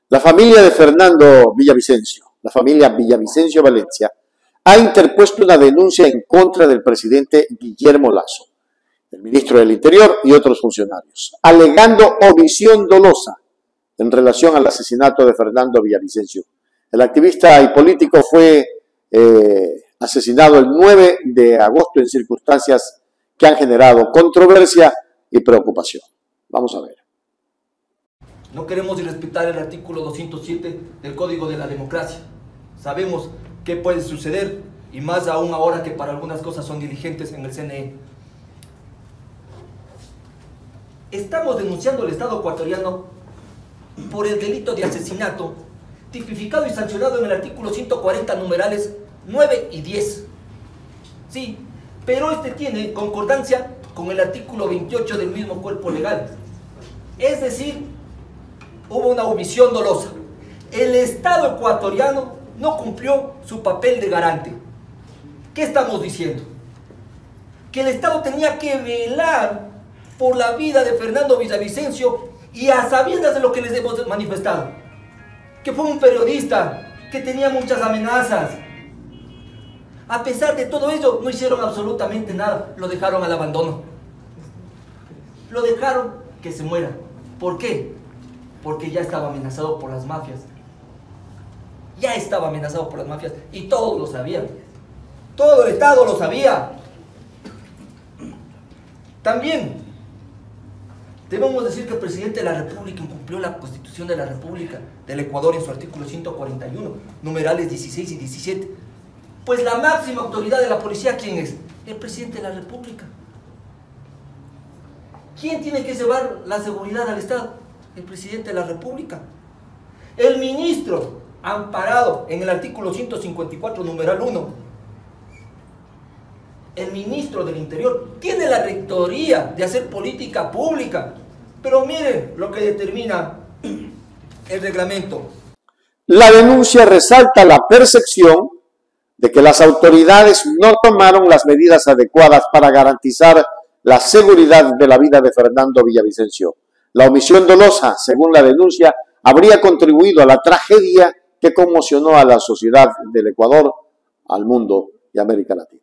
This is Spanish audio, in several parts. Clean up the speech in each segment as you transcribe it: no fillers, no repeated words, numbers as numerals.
La familia de Fernando Villavicencio, la familia Villavicencio Valencia, ha interpuesto una denuncia en contra del presidente Guillermo Lasso, el ministro del Interior y otros funcionarios, alegando omisión dolosa en relación al asesinato de Fernando Villavicencio. El activista y político fue asesinado el 9 de agosto en circunstancias que han generado controversia y preocupación. Vamos a ver. No queremos irrespetar el artículo 207 del Código de la Democracia. Sabemos qué puede suceder y más aún ahora que para algunas cosas son diligentes en el CNE. Estamos denunciando al Estado ecuatoriano por el delito de asesinato tipificado y sancionado en el artículo 140 numerales 9 y 10. Sí, pero este tiene concordancia con el artículo 28 del mismo cuerpo legal. Es decir, hubo una omisión dolosa. El Estado ecuatoriano no cumplió su papel de garante. ¿Qué estamos diciendo? Que el Estado tenía que velar por la vida de Fernando Villavicencio y a sabiendas de lo que les hemos manifestado. Que fue un periodista que tenía muchas amenazas. A pesar de todo ello, no hicieron absolutamente nada. Lo dejaron al abandono. Lo dejaron que se muera. ¿Por qué? Porque ya estaba amenazado por las mafias. Ya estaba amenazado por las mafias y todos lo sabían. Todo el Estado lo sabía. También debemos decir que el presidente de la República incumplió la Constitución de la República del Ecuador en su artículo 141, numerales 16 y 17. Pues la máxima autoridad de la policía, ¿quién es? El presidente de la República. ¿Quién tiene que llevar la seguridad al Estado? El presidente de la República. El ministro, amparado en el artículo 154, numeral 1, el ministro del Interior tiene la rectoría de hacer política pública. Pero miren lo que determina el reglamento. La denuncia resalta la percepción de que las autoridades no tomaron las medidas adecuadas para garantizar la seguridad de la vida de Fernando Villavicencio. La omisión dolosa, según la denuncia, habría contribuido a la tragedia que conmocionó a la sociedad del Ecuador, al mundo y a América Latina.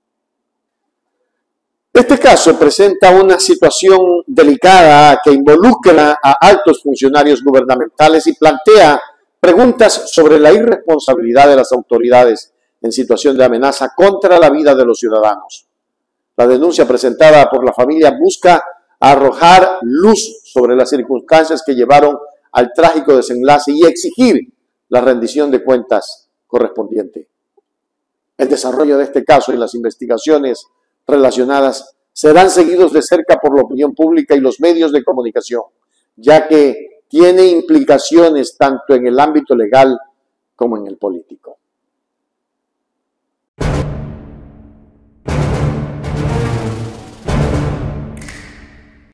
Este caso presenta una situación delicada que involucra a altos funcionarios gubernamentales y plantea preguntas sobre la irresponsabilidad de las autoridades en situación de amenaza contra la vida de los ciudadanos. La denuncia presentada por la familia busca arrojar luz sobre las circunstancias que llevaron al trágico desenlace y exigir la rendición de cuentas correspondiente. El desarrollo de este caso y las investigaciones relacionadas serán seguidos de cerca por la opinión pública y los medios de comunicación, ya que tiene implicaciones tanto en el ámbito legal como en el político.